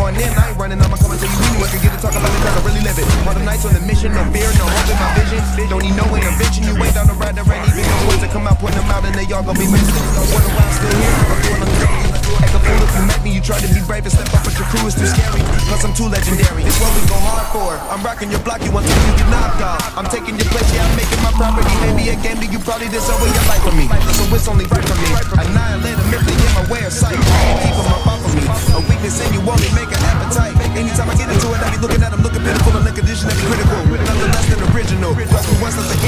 going in, I ain't running, I'ma come and tell you anyone can get to talk about it cause I really live it. All the nights on the mission, no fear, no hope in my vision. Don't need no intervention, you ain't down the ride, there ain't even no words to come out, putting them out and they all gon' be missing. Wonder why I'm still here, I'm doing on the daily. Act a fool if you met me, you try to be brave and step up, but your crew is too scary. Plus I'm too legendary, it's what we go hard for. I'm rocking your block, you want to get knocked off. I'm taking your place, yeah, I'm making my property. Maybe a game that you probably deserve your life for me. So it's only right for me. Annihilate a mentally in my way of sight. Can't keep them up off of me. A weakness in you only make an appetite. Anytime I get into it, I be looking at them, looking pitiful and in condition that be critical. Nothing less than original. Plus, once let the